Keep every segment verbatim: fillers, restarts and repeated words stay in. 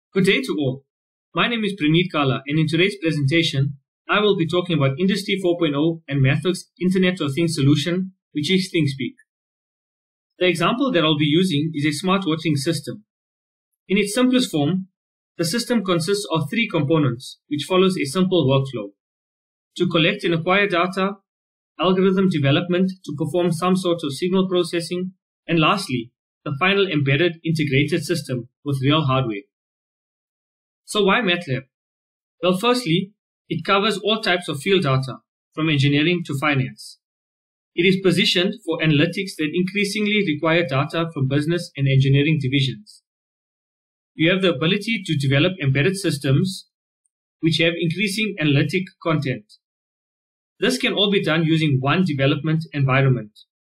Good day to all. My name is Praneet Kala, and in today's presentation, I will be talking about Industry four point oh and MathWorks Internet of Things solution, which is ThingSpeak. The example that I'll be using is a smart watering system. In its simplest form, the system consists of three components, which follows a simple workflow: to collect and acquire data, algorithm development to perform some sort of signal processing, and lastly, the final embedded integrated system with real hardware. So why MATLAB? Well, firstly, it covers all types of field data, from engineering to finance. It is positioned for analytics that increasingly require data from business and engineering divisions. You have the ability to develop embedded systems which have increasing analytic content. This can all be done using one development environment.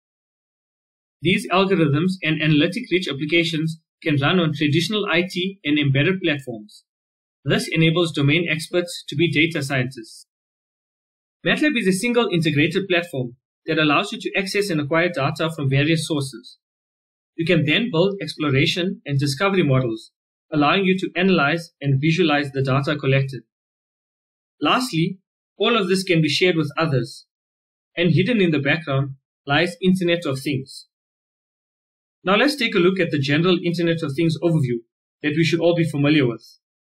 These algorithms and analytic-rich applications can run on traditional I T and embedded platforms. This enables domain experts to be data scientists. MATLAB is a single integrated platform that allows you to access and acquire data from various sources. You can then build exploration and discovery models, allowing you to analyze and visualize the data collected. Lastly, all of this can be shared with others, and hidden in the background lies Internet of Things. Now let's take a look at the general Internet of Things overview that we should all be familiar with.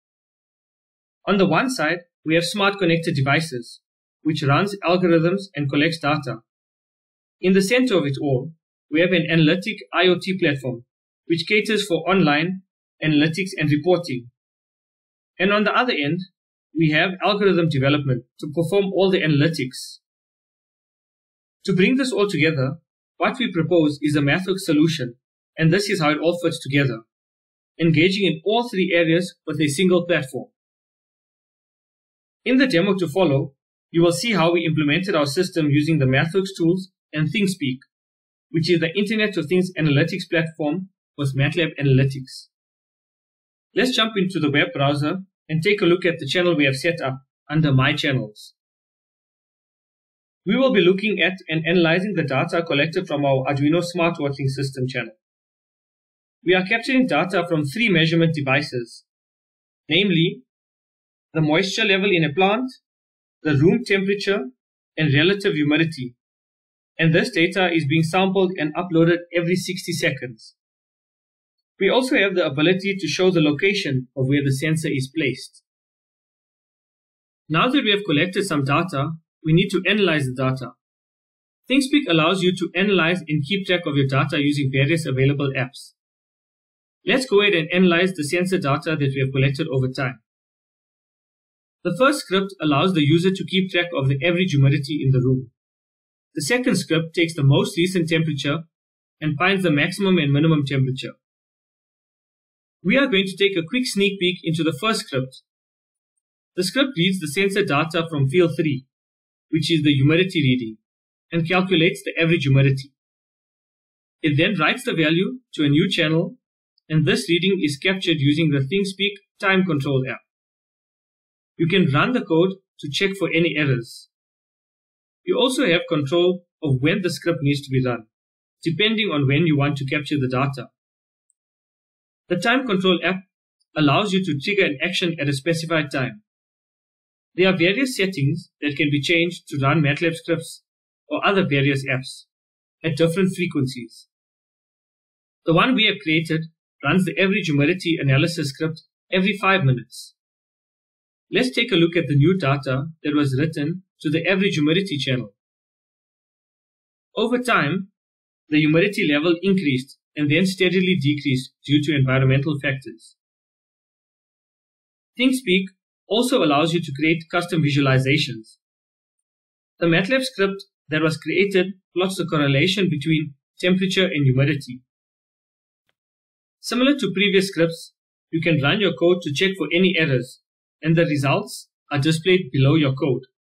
On the one side, we have smart connected devices, which runs algorithms and collects data. In the center of it all, we have an analytic I O T platform, which caters for online analytics and reporting. And on the other end, we have algorithm development to perform all the analytics. To bring this all together, what we propose is a MathWorks solution, and this is how it all fits together, engaging in all three areas with a single platform. In the demo to follow, you will see how we implemented our system using the MathWorks tools and ThingSpeak, which is the Internet of Things analytics platform with MATLAB Analytics. Let's jump into the web browser and take a look at the channel we have set up under My Channels. We will be looking at and analyzing the data collected from our Arduino smart watering system channel. We are capturing data from three measurement devices, namely the moisture level in a plant, the room temperature, and relative humidity. And this data is being sampled and uploaded every sixty seconds. We also have the ability to show the location of where the sensor is placed. Now that we have collected some data, we need to analyze the data. ThingSpeak allows you to analyze and keep track of your data using various available apps. Let's go ahead and analyze the sensor data that we have collected over time. The first script allows the user to keep track of the average humidity in the room. The second script takes the most recent temperature and finds the maximum and minimum temperature. We are going to take a quick sneak peek into the first script. The script reads the sensor data from field three, which is the humidity reading, and calculates the average humidity. It then writes the value to a new channel, and this reading is captured using the ThingSpeak TimeControl app. You can run the code to check for any errors. You also have control of when the script needs to be run, depending on when you want to capture the data. The TimeControl app allows you to trigger an action at a specified time. There are various settings that can be changed to run MATLAB scripts or other various apps at different frequencies. The one we have created runs the average humidity analysis script every five minutes. Let's take a look at the new data that was written to the average humidity channel. Over time, the humidity level increased and then steadily decreased due to environmental factors. ThingSpeak also allows you to create custom visualizations. The MATLAB script that was created plots the correlation between temperature and humidity. Similar to previous scripts, you can run your code to check for any errors, and the results are displayed below your code.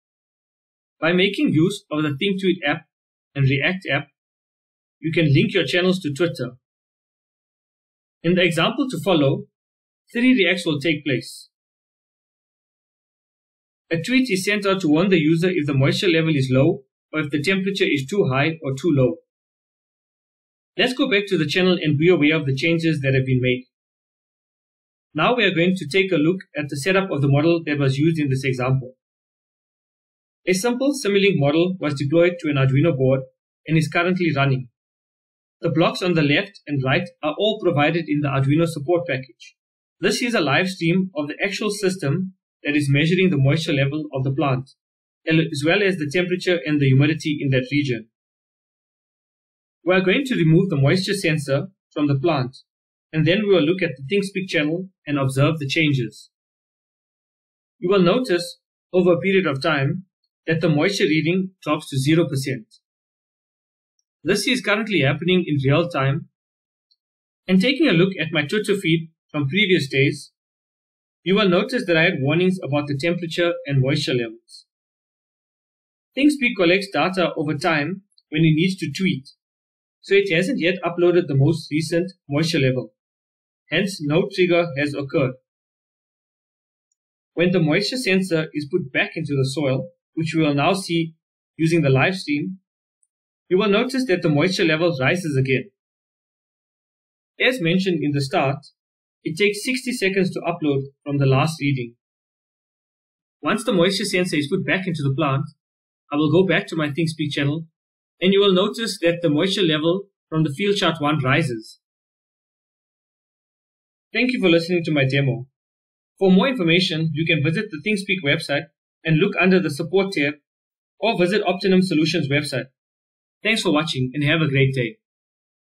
By making use of the ThinkTweet app and React app, you can link your channels to Twitter. In the example to follow, three reacts will take place. A tweet is sent out to warn the user if the moisture level is low or if the temperature is too high or too low. Let's go back to the channel and be aware of the changes that have been made. Now we are going to take a look at the setup of the model that was used in this example. A simple Simulink model was deployed to an Arduino board and is currently running. The blocks on the left and right are all provided in the Arduino support package. This is a live stream of the actual system that is measuring the moisture level of the plant, as well as the temperature and the humidity in that region. We are going to remove the moisture sensor from the plant, and then we will look at the ThingSpeak channel and observe the changes. You will notice over a period of time that the moisture reading drops to zero percent. This is currently happening in real time, and taking a look at my Twitter feed from previous days, you will notice that I had warnings about the temperature and moisture levels. ThingSpeak collects data over time when it needs to tweet, so it hasn't yet uploaded the most recent moisture level. Hence, no trigger has occurred. When the moisture sensor is put back into the soil, which we will now see using the live stream, you will notice that the moisture level rises again. As mentioned in the start, it takes sixty seconds to upload from the last reading. Once the moisture sensor is put back into the plant, I will go back to my ThingSpeak channel, and you will notice that the moisture level from the field chart one rises. Thank you for listening to my demo. For more information, you can visit the ThingSpeak website and look under the support tab, or visit Opti-Num Solutions website. Thanks for watching and have a great day.